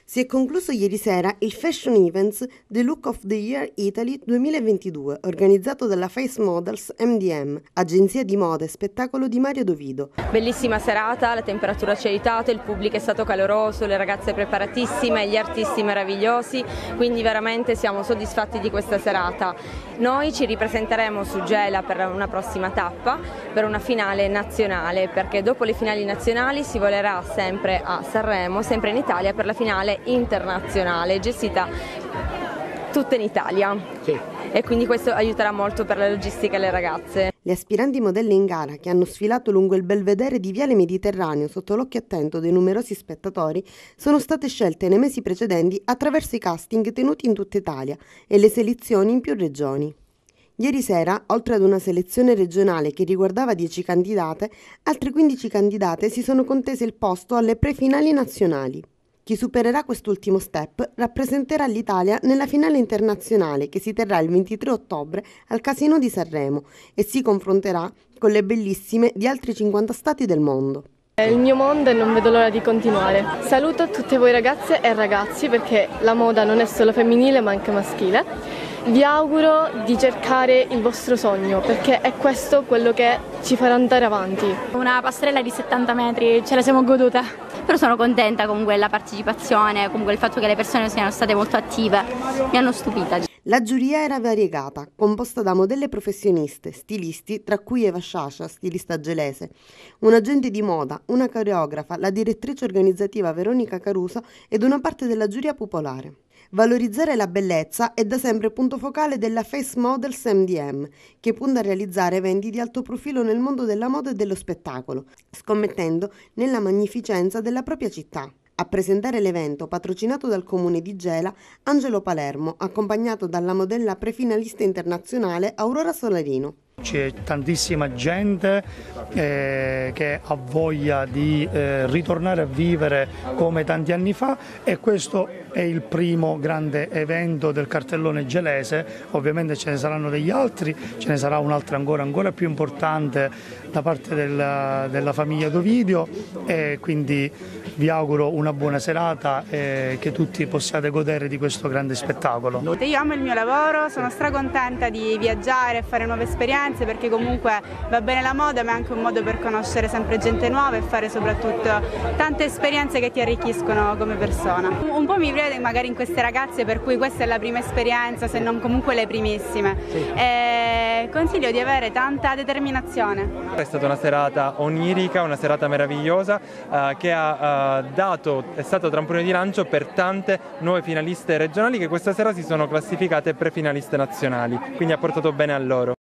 Si è concluso ieri sera il Fashion Events The Look of the Year Italy 2022, organizzato dalla Face Models MDM, agenzia di moda e spettacolo di Mario Dovido. Bellissima serata, la temperatura ci ha aiutato, il pubblico è stato caloroso, le ragazze preparatissime, gli artisti meravigliosi, quindi veramente siamo soddisfatti di questa serata. Noi ci ripresenteremo su Gela per una prossima tappa, per una finale nazionale, perché dopo le finali nazionali si volerà sempre a Sanremo, sempre in Italia, per la finale internazionale gestita tutta in Italia. Sì. E quindi questo aiuterà molto per la logistica alle ragazze. Le aspiranti modelle in gara, che hanno sfilato lungo il belvedere di Viale Mediterraneo sotto l'occhio attento dei numerosi spettatori, sono state scelte nei mesi precedenti attraverso i casting tenuti in tutta Italia e le selezioni in più regioni. Ieri sera, oltre ad una selezione regionale che riguardava 10 candidate, altre 15 candidate si sono contese il posto alle prefinali nazionali. Chi supererà quest'ultimo step rappresenterà l'Italia nella finale internazionale che si terrà il 23 ottobre al Casino di Sanremo e si confronterà con le bellissime di altri 50 stati del mondo. È il mio mondo e non vedo l'ora di continuare. Saluto tutte voi ragazze e ragazzi, perché la moda non è solo femminile ma anche maschile. Vi auguro di cercare il vostro sogno, perché è questo quello che ci farà andare avanti. Una passerella di 70 metri ce la siamo goduta, però sono contenta con quella partecipazione, comunque il fatto che le persone siano state molto attive, mi hanno stupita. La giuria era variegata, composta da modelle professioniste, stilisti, tra cui Eva Sciascia, stilista gelese, un agente di moda, una coreografa, la direttrice organizzativa Veronica Caruso ed una parte della giuria popolare. Valorizzare la bellezza è da sempre punto focale della Face Models MDM, che punta a realizzare eventi di alto profilo nel mondo della moda e dello spettacolo, scommettendo nella magnificenza della propria città. A presentare l'evento, patrocinato dal comune di Gela, Angelo Palermo, accompagnato dalla modella prefinalista internazionale Aurora Solarino. C'è tantissima gente che ha voglia di ritornare a vivere come tanti anni fa, e questo è il primo grande evento del cartellone gelese. Ovviamente ce ne saranno degli altri, ce ne sarà un altro ancora più importante da parte della famiglia Dovidio, e quindi vi auguro una buona serata e che tutti possiate godere di questo grande spettacolo. Io amo il mio lavoro, sono stracontenta di viaggiare e fare nuove esperienze, perché comunque va bene la moda, ma è anche un modo per conoscere sempre gente nuova e fare soprattutto tante esperienze che ti arricchiscono come persona. Un po' mi vedo magari in queste ragazze per cui questa è la prima esperienza, se non comunque le primissime. E consiglio di avere tanta determinazione. È stata una serata onirica, una serata meravigliosa che è stato trampolino di lancio per tante nuove finaliste regionali che questa sera si sono classificate prefinaliste nazionali, quindi ha portato bene a loro.